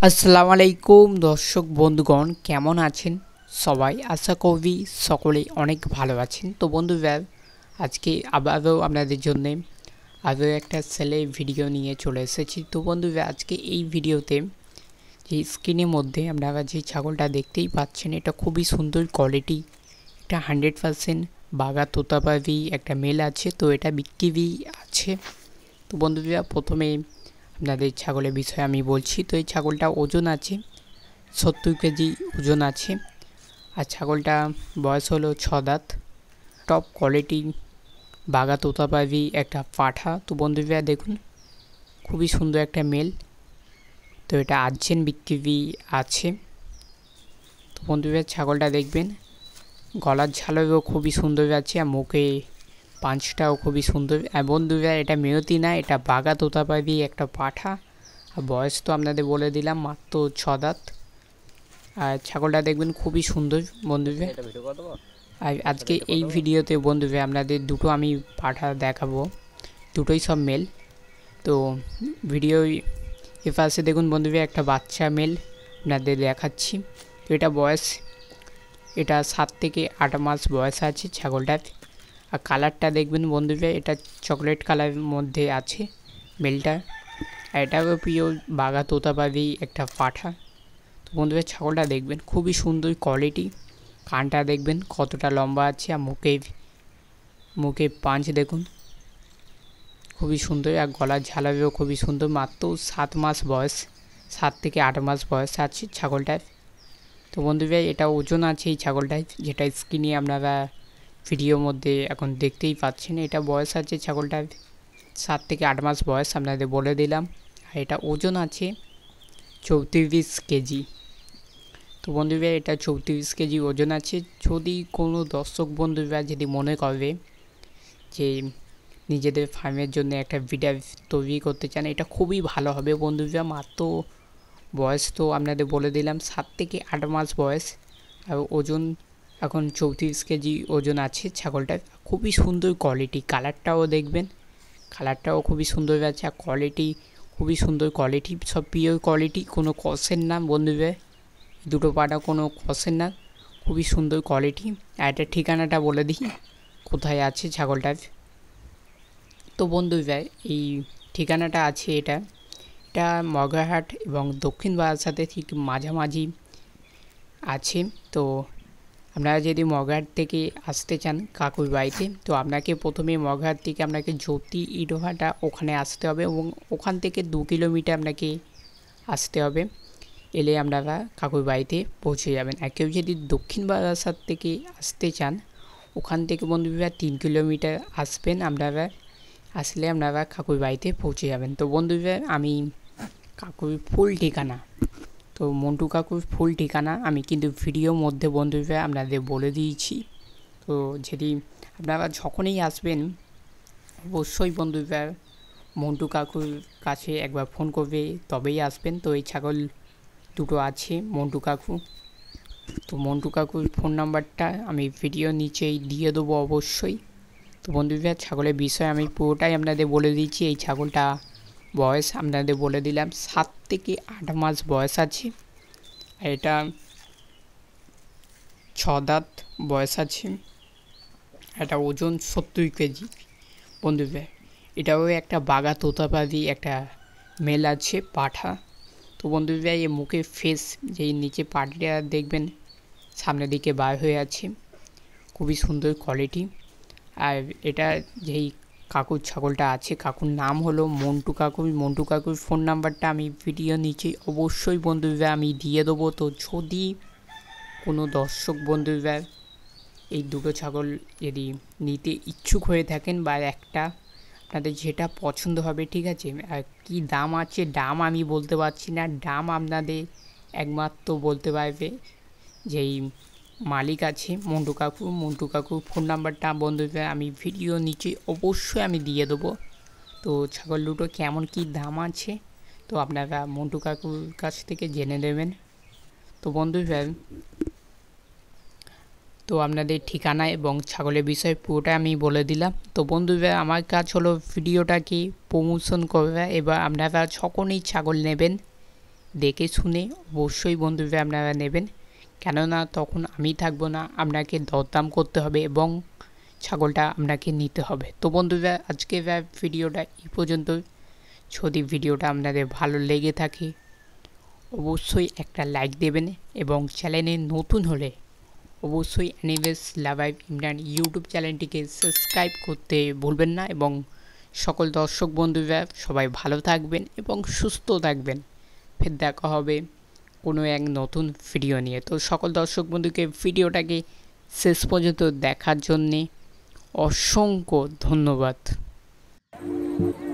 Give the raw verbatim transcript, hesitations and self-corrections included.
আসসালামু আলাইকুম দর্শক বন্ধুগণ, কেমন আছেন সবাই? আশা করি সকলেই অনেক ভালো আছেন। তো বন্ধুরা, আজকে আবারও আপনাদের জন্য আরও একটা সেলে ভিডিও নিয়ে চলে এসেছি। তো বন্ধুরা, আজকে এই ভিডিওতে যে স্ক্রিনের মধ্যে আপনারা যে ছাগলটা দেখতেই পাচ্ছেন, এটা খুবই সুন্দর কোয়ালিটি, এটা হান্ড্রেড পারসেন্ট বাঘা তোতাপাড়ি একটা মেল আছে। তো এটা বিক্রি আছে। তো বন্ধুরা, প্রথমে আপনাদের ছাগলের বিষয়ে আমি বলছি। তো এই ছাগলটা ওজন আছে সত্তর কেজি ওজন আছে, আর ছাগলটা বয়স হলো ছ দাঁত, টপ কোয়ালিটি বাঘা তোতাপাড়ি একটা পাঠা। তো বন্ধুরা দেখুন, খুবই সুন্দর একটা মেল। তো এটা আর্জেন্ট বিক্রি আছে। তো বন্ধুরা, ছাগলটা দেখবেন গলার ঝালও খুবই সুন্দর আছে, আর মুখে পাঁচটাও খুবই সুন্দর। আর বন্ধুরা, এটা মেয়তি না, এটা বাঘা তোতাপাড়ি একটা পাঠা। আর বয়স তো আপনাদের বলে দিলাম, মাত্র ছ দাঁত। আর ছাগলটা দেখবেন খুবই সুন্দর বন্ধুরা। আর আজকে এই ভিডিওতে বন্ধুরা আপনাদের দুটো আমি পাঠা দেখাবো, দুটোই সব মেল। তো ভিডিও এ পাশে দেখুন বন্ধুরা, একটা বাচ্চা মেল আপনাদের দেখাচ্ছি। তো এটা বয়স, এটা সাত থেকে আট মাস বয়স আছে ছাগলটার। আর কালারটা দেখবেন বন্ধুরা, এটা চকলেট কালারের মধ্যে আছে মেলটা। আর এটাও প্রিয় বাঘা তোতাপাড়ি একটা পাঠা। তো বন্ধুরা, ছাগলটা দেখবেন খুবই সুন্দর কোয়ালিটি, কানটা দেখবেন কতটা লম্বা আছে, আর মুখে মুখে পাঁচ দেখুন খুবই সুন্দর, আর গলার ঝালাবেও খুবই সুন্দর। মাত্র সাত মাস বয়স, সাত থেকে আট মাস বয়স আছে ছাগলটার। তো বন্ধুরা, এটা ওজন আছে এই ছাগলটায়, যেটা স্ক্রিনে আপনারা ভিডিওর মধ্যে এখন দেখতেই পাচ্ছেন। এটা বয়স আছে ছাগলটার সাত থেকে আট মাস বয়স, আপনাদের বলে দিলাম। আর এটা ওজন আছে চৌত্রিশ কেজি। তো বন্ধুরা, এটা চৌত্রিশ কেজি ওজন আছে। যদি কোনো দর্শক বন্ধুরা যদি মনে করে যে নিজেদের ফার্মের জন্য একটা ভিডিও তৈরি করতে চান, এটা খুবই ভালো হবে বন্ধুরা। মাত্র বয়স তো আপনাদের বলে দিলাম সাত থেকে আট মাস বয়স, আর ওজন এখন চৌত্রিশ কেজি ওজন আছে ছাগলটার। খুবই সুন্দর কোয়ালিটি, কালারটাও দেখবেন, কালারটাও খুবই সুন্দর আছে, আর কোয়ালিটি খুবই সুন্দর কোয়ালিটি, সব পিওর কোয়ালিটি, কোনো কষের না বন্ধুরা, দুটো পাটা কোনো কষের না, খুবই সুন্দর কোয়ালিটি। আর এটার ঠিকানাটা বলে দিই কোথায় আছে ছাগলটার। তো বন্ধুরা, এই ঠিকানাটা আছে, এটা এটা মগরাহাট এবং দক্ষিণ বারাসাতে ঠিক মাঝামাঝি আছে। তো আপনারা যদি মগরাহাট থেকে আসতে চান কাকুর বাড়িতে, তো আপনাকে প্রথমে মগরাহাট থেকে আপনাকে জ্যোতি ইটোহাটা ওখানে আসতে হবে, এবং ওখান থেকে দু কিলোমিটার আপনাকে আসতে হবে। এলে আপনারা কাকুর বাড়িতে পৌঁছে যাবেন। আর কেউ যদি দক্ষিণ বারাসাত থেকে আসতে চান, ওখান থেকে বন্ধুরা তিন কিলোমিটার আসবেন আপনারা, আসলে আপনারা কাকুর বাড়িতে পৌঁছে যাবেন। তো বন্ধুরা, আমি কাকুর ফুল ঠিকানা, তো মন্টু কাকুর ফুল ঠিকানা আমি কিন্তু ভিডিওর মধ্যে বন্ধুরা আপনাদের বলে দিয়েছি। তো যদি আপনারা যখনই আসবেন, অবশ্যই বন্ধুরা মন্টু কাকুর কাছে একবার ফোন করবে, তবেই আসবেন। তো এই ছাগল দুটো আছে মন্টু কাকু, তো মন্টু কাকুর ফোন নাম্বারটা আমি ভিডিও নিচেই দিয়ে দেবো অবশ্যই। তো বন্ধুরা, ছাগলের বিষয়ে আমি পুরোটাই আপনাদের বলে দিয়েছি। এই ছাগলটা বয়স আপনাদের বলে দিলাম সাত থেকে আট মাস বয়স আছে, আর এটা ছ দাঁত বয়স আছে। এটা ওজন সত্তর কেজি বন্ধুরা। এটাও একটা বাঘা তোতাপাড়ি একটা মেল আছে পাঠা। তো বন্ধুরা, এই মুখে ফেস যেই নিচে পাটিটা দেখবেন সামনের দিকে বার হয়ে আছে, খুবই সুন্দর কোয়ালিটি। আর এটা যেই কাকুর ছাগলটা আছে, কাকুর নাম হলো মন্টু কাকু। মন্টু কাকুর ফোন নাম্বারটা আমি ভিডিও নিচে অবশ্যই বন্ধুরা আমি দিয়ে দেবো। তো যদি কোনো দর্শক বন্ধুরা এই দুটো ছাগল যদি নিতে ইচ্ছুক হয়ে থাকেন, বা একটা আপনাদের যেটা পছন্দ হবে, ঠিক আছে, আর কী দাম আছে দাম আমি বলতে পারছি না, দাম আপনাদের একমাত্র বলতে পারবে যেই মালিক আছে মন্টু কাকু। মন্টু কাকুর ফোন নাম্বারটা বন্ধুরা আমি ভিডিও নিচে অবশ্যই আমি দিয়ে দেবো। তো ছাগল দুটো কেমন কী দাম আছে, তো আপনারা মন্টু কাকুর কাছ থেকে জেনে নেবেন। তো বন্ধুরা, তো আপনাদের ঠিকানা এবং ছাগলের বিষয়ে পুরোটা আমি বলে দিলাম। তো বন্ধুরা, আমার কাজ হলো ভিডিওটাকে প্রমোশন করা, এবার আপনারা যখনই ছাগল নেবেন দেখে শুনে অবশ্যই বন্ধুরা আপনারা নেবেন, কেননা তখন আমি থাকবো না, আপনাকে দরদাম করতে হবে এবং ছাগলটা আপনাকে নিতে হবে। তো বন্ধুরা আজকে ভিডিওটা এই পর্যন্ত। যদি ভিডিওটা আপনাদের ভালো লেগে থাকে অবশ্যই একটা লাইক দেবেন এবং চ্যানেলে নতুন হলে অবশ্যই অ্যানিভেস লাভাইভ ইমরান ইউটিউব চ্যানেলটিকে সাবস্ক্রাইব করতে ভুলবেন না। এবং সকল দর্শক বন্ধুরা সবাই ভালো থাকবেন এবং সুস্থ থাকবেন। ফের দেখা হবে কোনো এক নতুন ভিডিও নিয়ে। তো সকল দর্শক বন্ধুকে ভিডিওটাকে শেষ পর্যন্ত দেখার জন্যে অসংখ্য ধন্যবাদ।